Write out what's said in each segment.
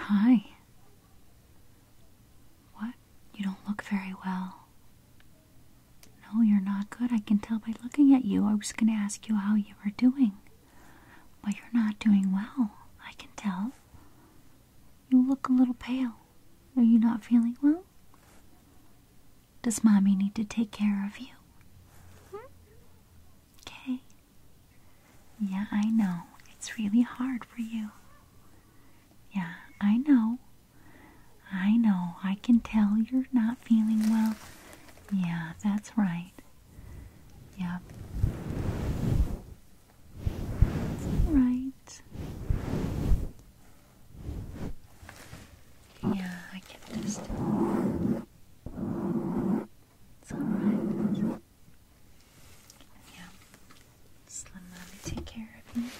Hi. What? You don't look very well. No, you're not good. I can tell by looking at you. I was going to ask you how you were doing. But you're not doing well. I can tell. You look a little pale. Are you not feeling well? Does Mommy need to take care of you? Okay. Yeah, I know. It's really hard for you. Yeah, I know. I know. I can tell you're not feeling well. Yeah, that's right. Yep. It's alright. Yeah, I can just... It's alright. Yeah. Just let Mommy take care of you.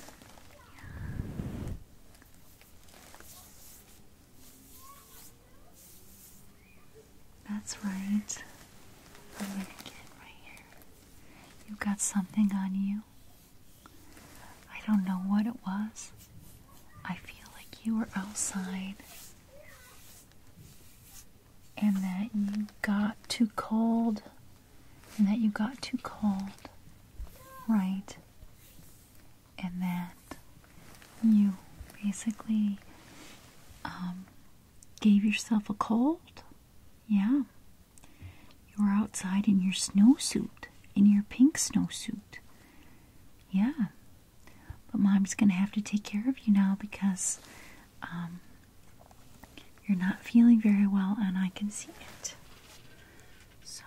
That's right. I'm gonna get right here. You've got something on you. I don't know what it was. I feel like you were outside and that you got too cold. Right. And that you basically gave yourself a cold. Yeah. You were outside in your snowsuit, in your pink snowsuit. Yeah. But Mom's going to have to take care of you now because you're not feeling very well and I can see it. So.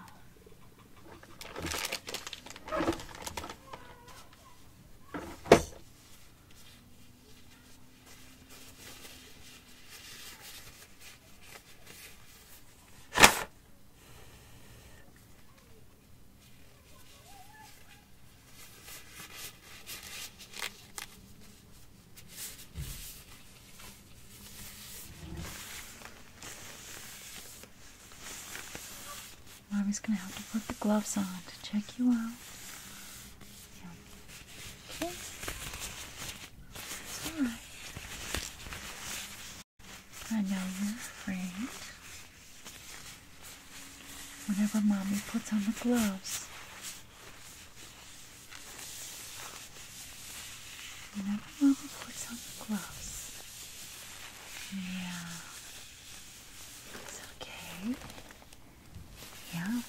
Mommy's going to have to put the gloves on to check you out. Yeah. Okay. It's alright. I know you're afraid. Whenever Mommy puts on the gloves. Whenever Mommy puts on the gloves. Yeah. It's okay. Yeah.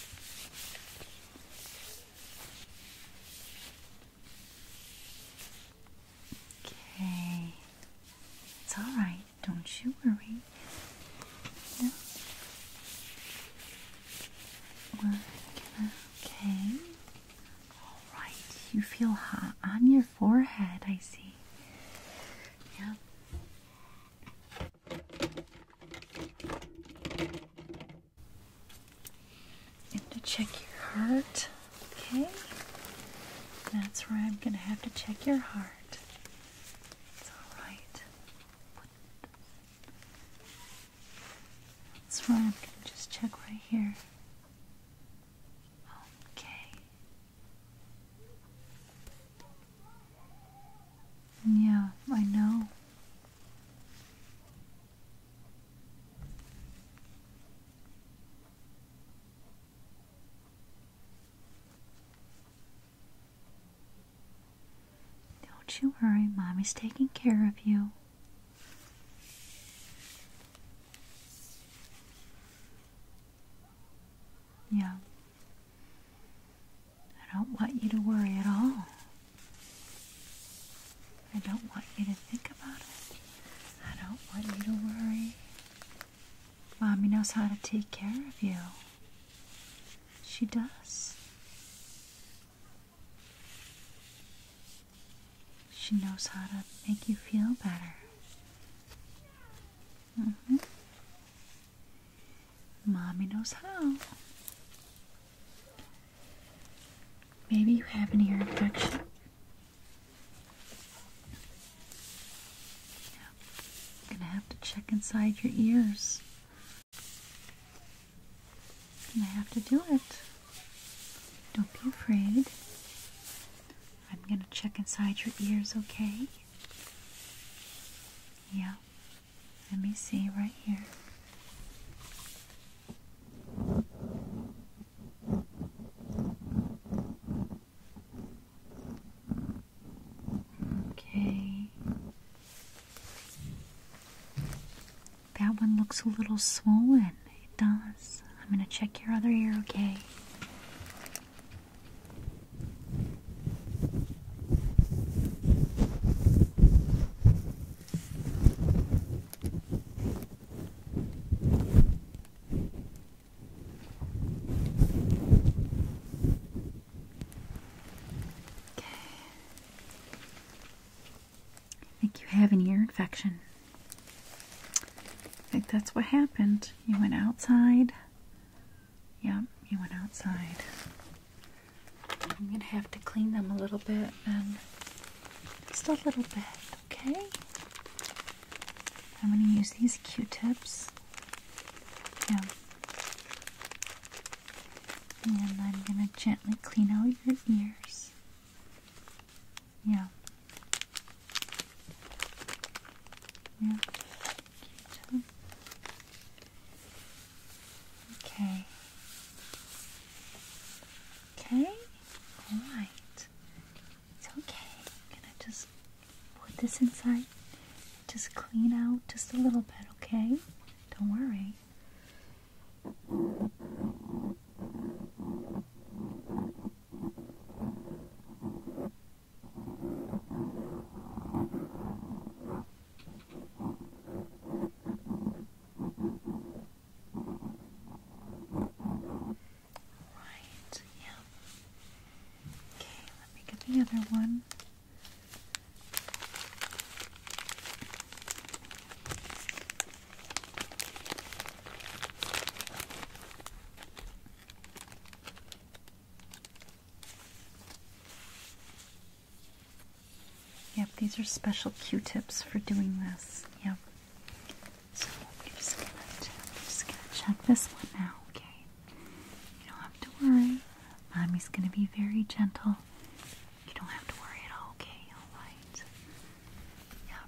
Okay. It's alright. Don't you worry. No. Okay. Alright. You feel hot on your forehead, I see. Yeah. And to check your heart. Okay. That's where I'm going to have to check your heart. It's alright. That's where I'm going to just check right here. Okay. Yeah, I know. Don't you worry, Mommy's taking care of you. Yeah. I don't want you to worry at all. I don't want you to think about it. I don't want you to worry. Mommy knows how to take care of you. She does. She knows how to make you feel better. Mommy knows how. Maybe you have an ear infection. Yeah. I'm gonna have to check inside your ears. And I have to do it. Don't be afraid. I'm gonna check inside your ears, okay? Yeah. Let me see right here. Okay. That one looks a little swollen. It does. I'm going to check your other ear, okay? I think you have an ear infection. I think that's what happened. You went outside. Yep, you went outside. I'm going to have to clean them a little bit and just a little bit, okay? I'm going to use these Q-tips. Yeah. And I'm going to gently clean out your ears. Yeah. Yeah. Q-tip. Okay. Okay? Alright. It's okay. I'm gonna just put this inside. Just clean out just a little bit, okay? Don't worry. Right, yeah. Okay, let me get the other one. Yep, these are special Q-tips for doing this. Yep. So I'm just gonna check this one now, okay? You don't have to worry. Mommy's gonna be very gentle. You don't have to worry at all, okay? Alright. Yep.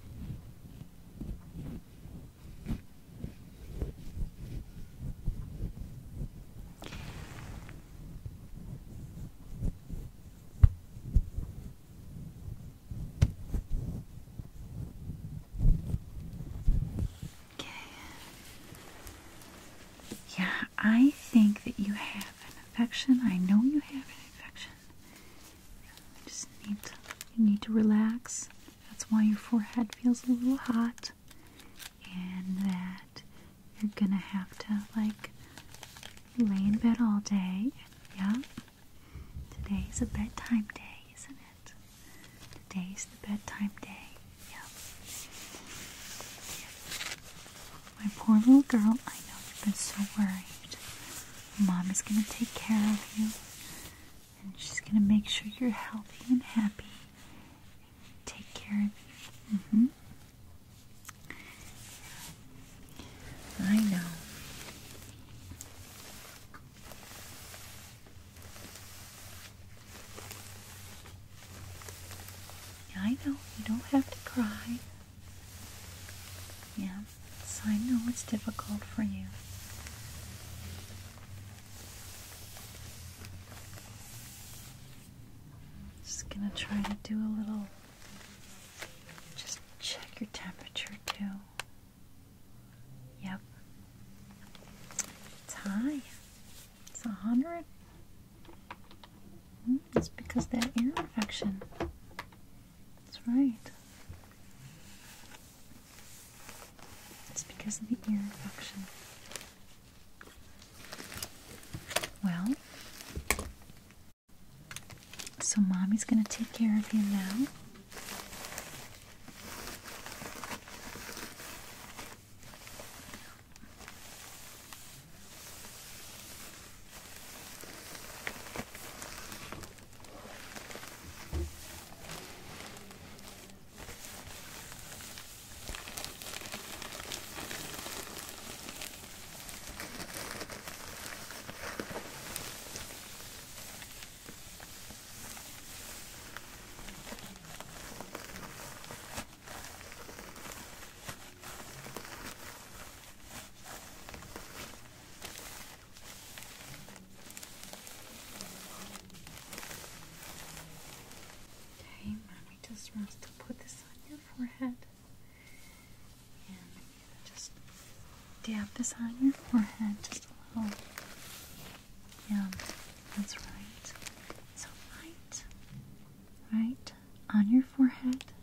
Okay. Yeah, I think that you have an infection. I know you have an infection. You need to relax. That's why your forehead feels a little hot. And that you're gonna have to, like, lay in bed all day. Yeah? Today's a bedtime day, isn't it? Today's the bedtime day. Yeah. My poor little girl, I know you've been so worried. Mom is gonna take care of you. And she's gonna make sure you're healthy and happy. Take care of you. I know. Yeah, I know. You don't have to cry. Yeah, so I know it's difficult for you. Just gonna try to do a little, just check your temperature too. Yep. It's high. It's 100. It's because of that ear infection. That's right. It's because of the ear infection. Well, so Mommy's going to take care of you now. Just to put this on your forehead. And just dab this on your forehead just a little. Yeah, that's right. So right on your forehead.